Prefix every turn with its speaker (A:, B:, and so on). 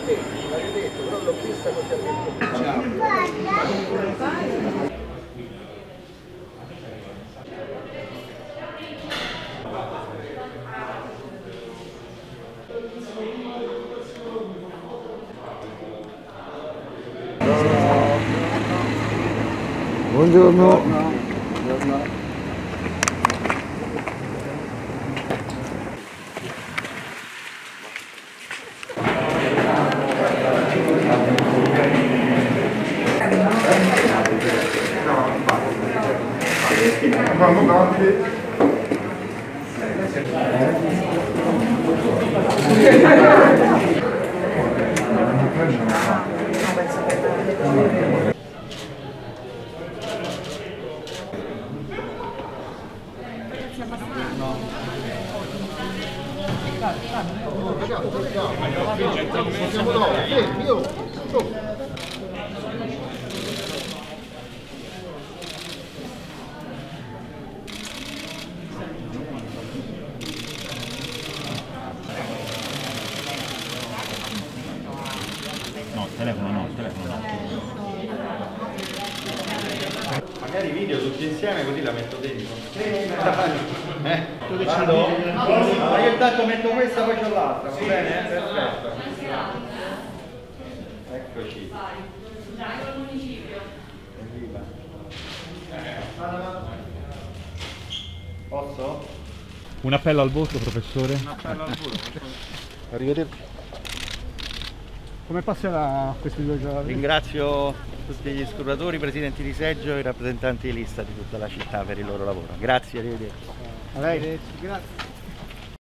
A: Buongiorno.
B: No, telefono no. Magari video tutti insieme così la metto dentro. Vado? Ma io intanto metto questa poi c'ho l'altra, va bene? Perfetto. Eccoci. Evviva. Posso?
C: Un appello al voto, professore.
B: Un appello al volo.
C: Arrivederci. Come passerà questi 2 giorni?
B: Ringrazio tutti gli scrutatori, i presidenti di seggio e i rappresentanti di lista di tutta la città per il loro lavoro. Grazie, arrivederci.
C: A lei? Grazie.